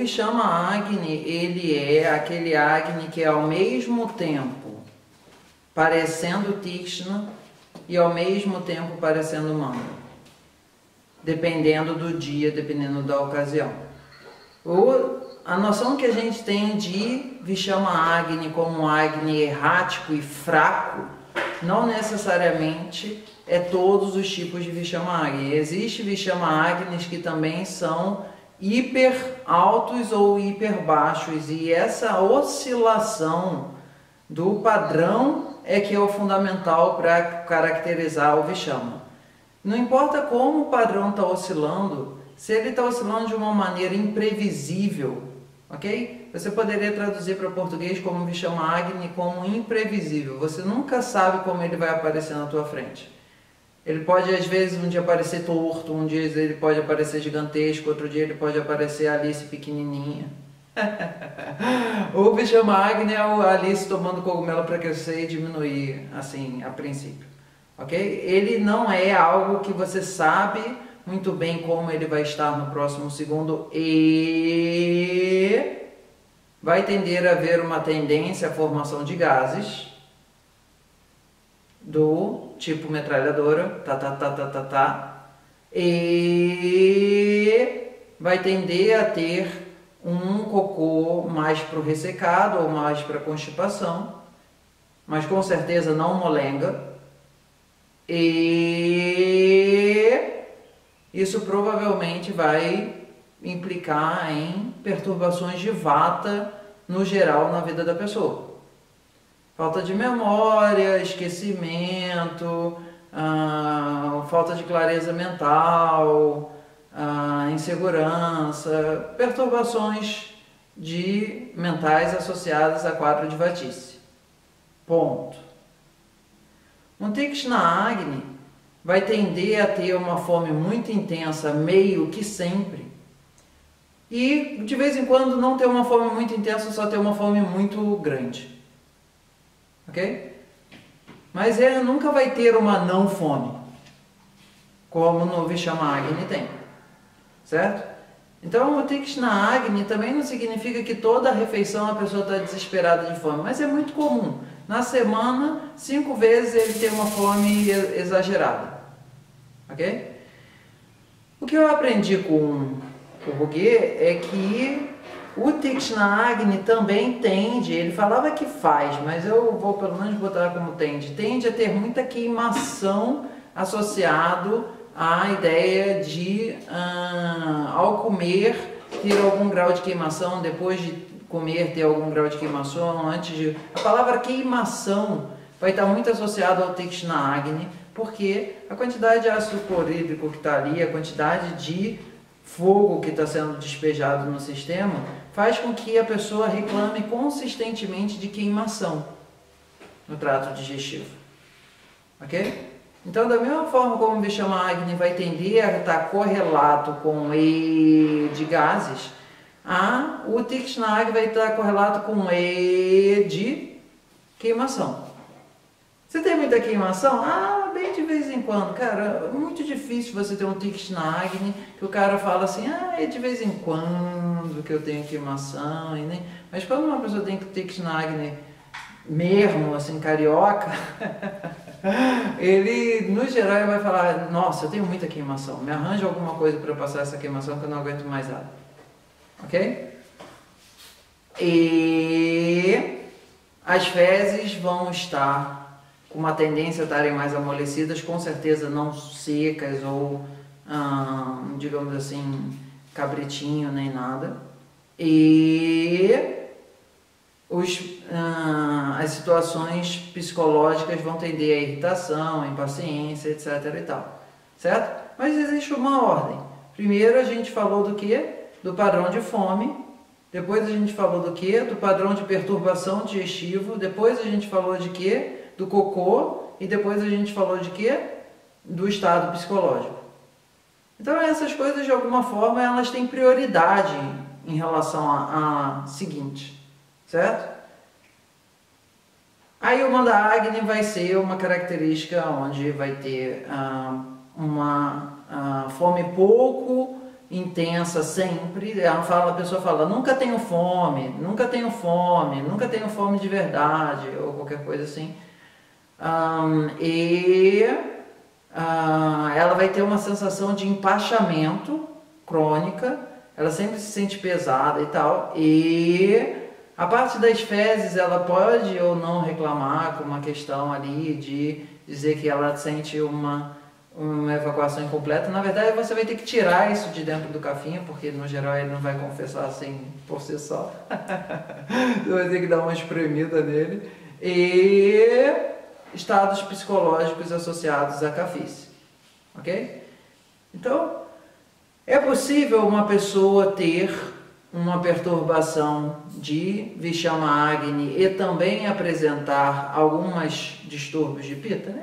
Vishama Agni, ele é aquele Agni que é ao mesmo tempo parecendo Tikshna e ao mesmo tempo parecendo Manda, dependendo do dia, dependendo da ocasião. A noção que a gente tem de Vishama Agni como um Agni errático e fraco, não necessariamente é todos os tipos de Vishama Agni. Existe Vishama Agnis que também são hiper altos ou hiper baixos, e essa oscilação do padrão é que é o fundamental para caracterizar o Vishama. Não importa como o padrão está oscilando, se ele está oscilando de uma maneira imprevisível, ok? Você poderia traduzir para português como Vishama Agni como imprevisível. Você nunca sabe como ele vai aparecer na tua frente. Ele pode, às vezes, um dia aparecer torto, um dia ele pode aparecer gigantesco, outro dia ele pode aparecer Alice pequenininha. O Vishama Agni é o Alice tomando cogumelo para crescer e diminuir, assim, a princípio. Ok? Ele não é algo que você sabe muito bem como ele vai estar no próximo segundo e vai tender a haver uma tendência à formação de gases do tipo metralhadora, e vai tender a ter um cocô mais para o ressecado ou mais para constipação, mas com certeza não molenga, e isso provavelmente vai implicar em perturbações de vata no geral na vida da pessoa. Falta de memória, esquecimento, falta de clareza mental, insegurança, perturbações mentais associadas a quadro de vatice. Ponto. Um Tikshna Agni vai tender a ter uma fome muito intensa, meio que sempre. E de vez em quando não ter uma fome muito intensa, só ter uma fome muito grande. Ok? Mas ele nunca vai ter uma não fome, como no Vishama Agni tem. Certo? Então o Tikshna Agni também não significa que toda refeição a pessoa está desesperada de fome, mas é muito comum. Na semana, 5 vezes ele tem uma fome exagerada. Ok? O que eu aprendi com o Ruge é que o Tikshna Agni também tende, ele falava que faz, mas eu vou pelo menos botar como tende a ter muita queimação associado à ideia de, ao comer, ter algum grau de queimação, depois de comer, ter algum grau de queimação, antes de... A palavra queimação vai estar muito associada ao Tikshna Agni, porque a quantidade de ácido clorídrico que está ali, a quantidade de fogo que está sendo despejado no sistema, faz com que a pessoa reclame consistentemente de queimação no trato digestivo. Ok? Então, da mesma forma como o Vishama Agni vai tender a estar correlato com o E de gases, o Tikshna Agni vai estar correlato com o E de queimação. Você tem muita queimação? Bem de vez em quando. Cara, é muito difícil você ter um Tikshna Agni que o cara fala assim, é de vez em quando que eu tenho queimação. Mas quando uma pessoa tem Tikshna Agni mesmo, assim, carioca, ele, no geral, ele vai falar, nossa, eu tenho muita queimação, me arranja alguma coisa para passar essa queimação que eu não aguento mais nada. Ok? E as fezes vão estar com uma tendência a estarem mais amolecidas, com certeza não secas ou, digamos assim, cabritinho nem nada. E as situações psicológicas vão tender a irritação, impaciência, etc. e tal. Certo? Mas existe uma ordem. Primeiro a gente falou do quê? Do padrão de fome. Depois a gente falou do quê? Do padrão de perturbação digestivo. Depois a gente falou de quê? Do cocô. E depois a gente falou de quê? Do estado psicológico. Então essas coisas, de alguma forma, elas têm prioridade em relação a seguinte. Certo? Aí o Manda Agni vai ser uma característica onde vai ter uma fome pouco intensa sempre. A pessoa fala, nunca tenho fome, nunca tenho fome, nunca tenho fome de verdade, ou qualquer coisa assim. Ela vai ter uma sensação de empachamento crônica, ela sempre se sente pesada e tal, e a parte das fezes ela pode ou não reclamar com uma questão ali de dizer que ela sente uma evacuação incompleta. Na verdade você vai ter que tirar isso de dentro do cafinho, porque no geral ele não vai confessar assim por si só. Você vai ter que dar uma espremida nele. E estados psicológicos associados à cafice, ok? Então, é possível uma pessoa ter uma perturbação de Vishama Agni e também apresentar alguns distúrbios de Pitta?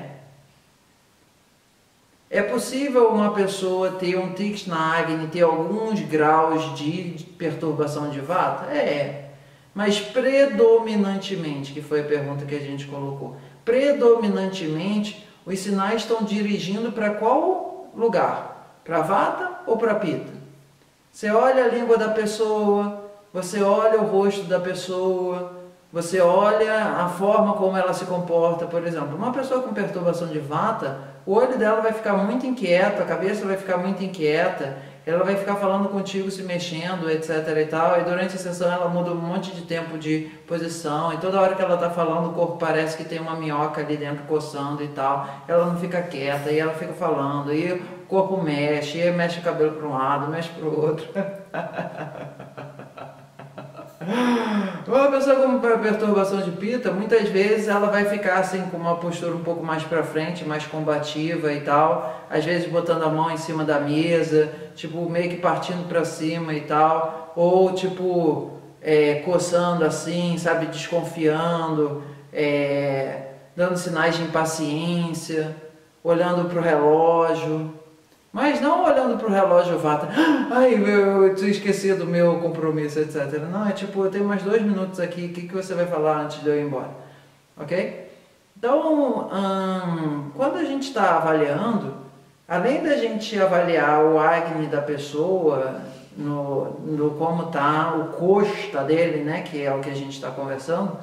É possível uma pessoa ter um Tikshna Agni, ter alguns graus de perturbação de Vata? Mas predominantemente, que foi a pergunta que a gente colocou, predominantemente os sinais estão dirigindo para qual lugar? Para Vata ou para Pitta? Você olha a língua da pessoa, você olha o rosto da pessoa, você olha a forma como ela se comporta. Por exemplo, uma pessoa com perturbação de Vata, o olho dela vai ficar muito inquieto, a cabeça vai ficar muito inquieta, ela vai ficar falando contigo, se mexendo, etc e tal, e durante a sessão ela muda um monte de tempo de posição, e toda hora que ela está falando o corpo parece que tem uma minhoca ali dentro coçando e tal, ela não fica quieta, e ela fica falando, e o corpo mexe, e mexe o cabelo para um lado, mexe para o outro. Uma pessoa com perturbação de Pitta, muitas vezes ela vai ficar assim com uma postura um pouco mais para frente, mais combativa e tal, às vezes botando a mão em cima da mesa, tipo meio que partindo para cima e tal, ou tipo coçando assim, sabe, desconfiando, dando sinais de impaciência, olhando para o relógio. Mas não olhando para o relógio Vata, ai, eu tinha esquecido do meu compromisso, etc. Não, é tipo, eu tenho mais 2 minutos aqui, o que você vai falar antes de eu ir embora? Ok? Então, quando a gente está avaliando, além da gente avaliar o Agni da pessoa, no como está o costa dele, né, que é o que a gente está conversando,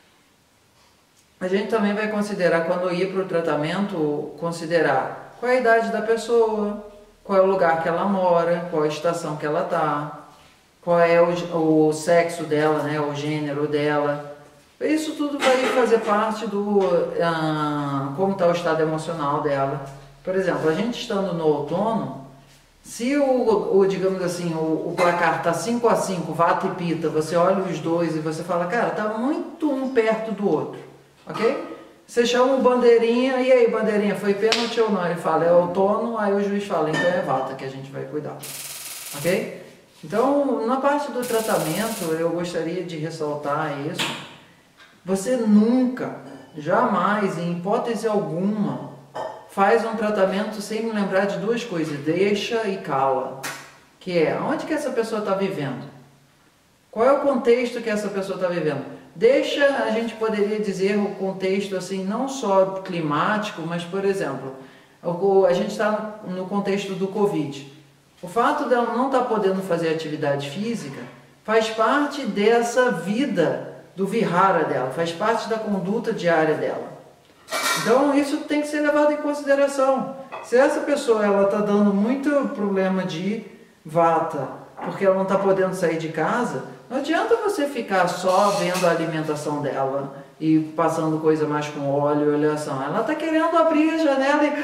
a gente também vai considerar, quando ir para o tratamento, considerar qual é a idade da pessoa, qual é o lugar que ela mora, qual é a estação que ela está, qual é o sexo dela, né, o gênero dela. Isso tudo vai fazer parte do como está o estado emocional dela. Por exemplo, a gente estando no outono, se digamos assim, o placar está 5-5, Vata e Pitta, você olha os dois e você fala, cara, está muito um perto do outro, ok? Você chama o bandeirinha, e aí bandeirinha, foi pênalti ou não? Ele fala, é outono, aí o juiz fala, então é Vata que a gente vai cuidar, ok? Então, na parte do tratamento, eu gostaria de ressaltar isso. Você nunca, jamais, em hipótese alguma, faz um tratamento sem me lembrar de 2 coisas, deixa e cala, que é, onde que essa pessoa está vivendo? Qual é o contexto que essa pessoa está vivendo? Deixa, a gente poderia dizer o contexto assim, não só climático, mas, por exemplo, a gente está no contexto do Covid. O fato dela não estar podendo fazer atividade física faz parte dessa vida do vihara dela, faz parte da conduta diária dela. Então isso tem que ser levado em consideração. Se essa pessoa está dando muito problema de Vata, porque ela não está podendo sair de casa, não adianta você ficar só vendo a alimentação dela e passando coisa mais com óleo e oleação. Ela está querendo abrir a janela e...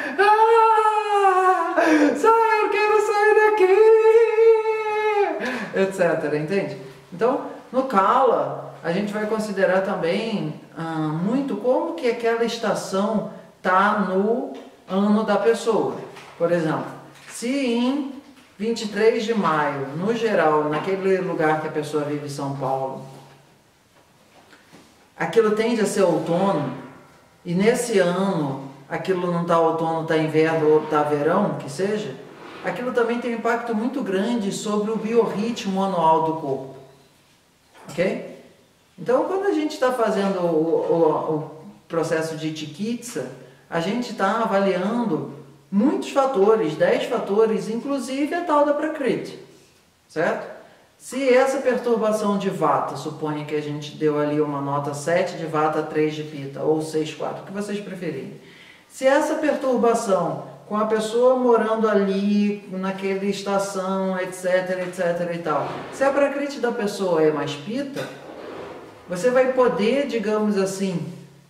sai, eu quero sair daqui! Etc, entende? Então, no Kala, a gente vai considerar também muito como que aquela estação está no ano da pessoa. Por exemplo, se em 23 de maio, no geral, naquele lugar que a pessoa vive em São Paulo, aquilo tende a ser outono, e nesse ano aquilo não está outono, está inverno ou está verão, que seja, aquilo também tem um impacto muito grande sobre o biorritmo anual do corpo. Ok? Então, quando a gente está fazendo o processo de Chikitsa, a gente está avaliando muitos fatores, 10 fatores, inclusive a tal da Prakriti, certo? Se essa perturbação de Vata, suponha que a gente deu ali uma nota 7 de Vata, 3 de Pitta, ou 6, 4, o que vocês preferirem. Se essa perturbação, com a pessoa morando ali, naquela estação, etc, etc e tal, se a Prakriti da pessoa é mais Pitta, você vai poder, digamos assim,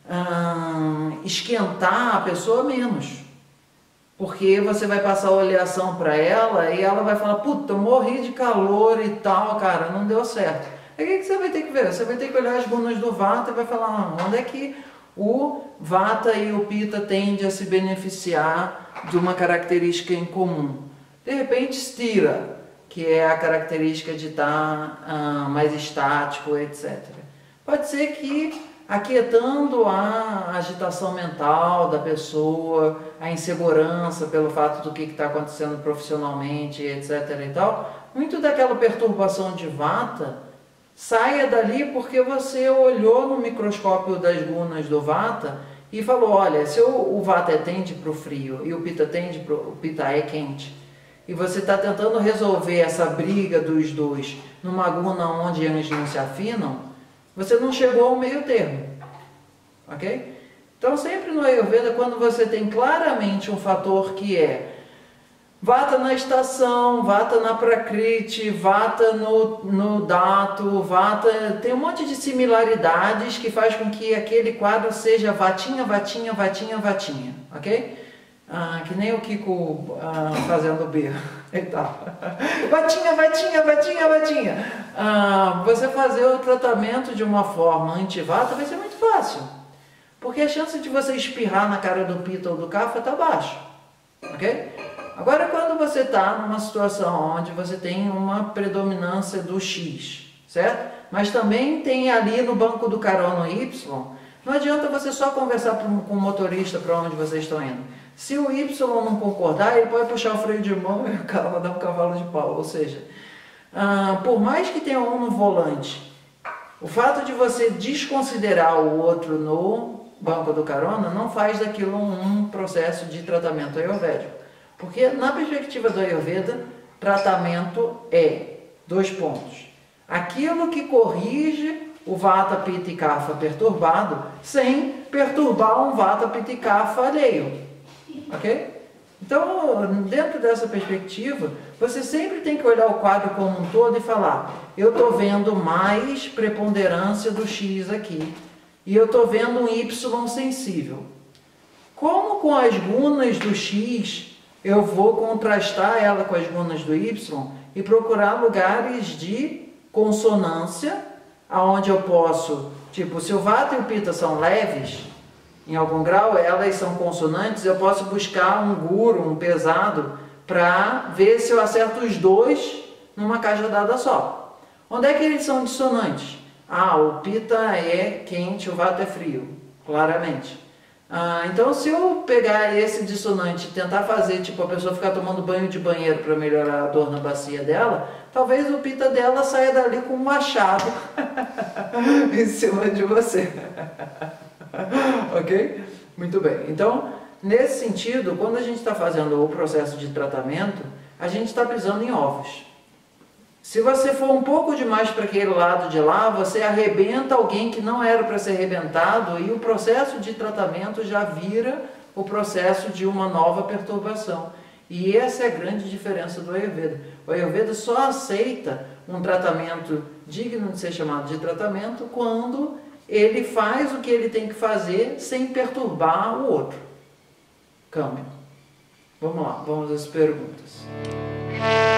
esquentar a pessoa menos. Porque você vai passar a oleação para ela e ela vai falar, puta, eu morri de calor e tal, cara, não deu certo. Aí o que você vai ter que ver? Você vai ter que olhar as gunas do Vata e vai falar, onde é que o Vata e o Pitta tendem a se beneficiar de uma característica em comum. De repente, Stira, que é a característica de estar mais estático, etc. Pode ser que aquietando a agitação mental da pessoa, a insegurança pelo fato do que está acontecendo profissionalmente, etc. e tal, muito daquela perturbação de Vata saia dali porque você olhou no microscópio das gunas do Vata e falou, olha, se o Vata tende para o frio e o Pitta é quente, e você está tentando resolver essa briga dos dois numa guna onde eles não se afinam, você não chegou ao meio termo, ok? Então sempre no Ayurveda, quando você tem claramente um fator que é Vata na estação, Vata na Prakriti, Vata no Dato, Vata, tem um monte de similaridades que faz com que aquele quadro seja Vatinha, Vatinha, Vatinha, Vatinha, ok? Que nem o Kiko fazendo berro e tal. Vatinha, Vatinha, Vatinha, Vatinha. Você fazer o tratamento de uma forma anti-Vata vai ser muito fácil. Porque a chance de você espirrar na cara do Pitta ou do Kapha está baixa, ok? Agora, quando você está numa situação onde você tem uma predominância do X, certo? Mas também tem ali no banco do carona Y, não adianta você só conversar com o motorista para onde vocês estão indo. Se o Y não concordar, ele pode puxar o freio de mão e o carro vai dar um cavalo de pau. Ou seja, por mais que tenha um no volante, o fato de você desconsiderar o outro no banco do carona não faz daquilo um processo de tratamento ayurvédico. Porque na perspectiva do Ayurveda, tratamento é 2 pontos. Aquilo que corrige o Vata, Pitta e Kapha perturbado, sem perturbar um Vata, Pitta e Kapha alheio. Ok? Então, dentro dessa perspectiva, você sempre tem que olhar o quadro como um todo e falar, eu estou vendo mais preponderância do X aqui, e eu estou vendo um Y sensível. Como com as gunas do X, eu vou contrastar ela com as gunas do Y e procurar lugares de consonância, aonde eu posso, tipo, se o Vata e o Pitta são leves, em algum grau, elas são consonantes, eu posso buscar um guru, um pesado, para ver se eu acerto os dois numa cajadada só. Onde é que eles são dissonantes? O Pitta é quente, o Vata é frio, claramente. Então, se eu pegar esse dissonante e tentar fazer, tipo, a pessoa ficar tomando banho de banheiro para melhorar a dor na bacia dela, talvez o Pitta dela saia dali com um machado em cima de você. Ok? Muito bem. Então, nesse sentido, quando a gente está fazendo o processo de tratamento, a gente está pisando em ovos. Se você for um pouco demais para aquele lado de lá, você arrebenta alguém que não era para ser arrebentado e o processo de tratamento já vira o processo de uma nova perturbação. E essa é a grande diferença do Ayurveda. O Ayurveda só aceita um tratamento digno de ser chamado de tratamento quando ele faz o que ele tem que fazer sem perturbar o outro. Câmbio. Vamos lá, vamos às perguntas.